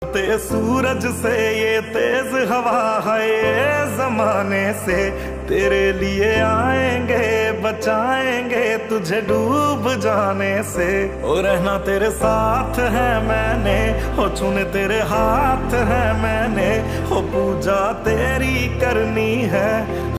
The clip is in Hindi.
ते सूरज से ये तेज हवा है, ये जमाने से तेरे लिए आएंगे, बचाएंगे तुझे डूब जाने से। ओ रहना तेरे साथ है मैंने, हो चुने तेरे हाथ है मैंने, हो पूजा तेरी करनी है।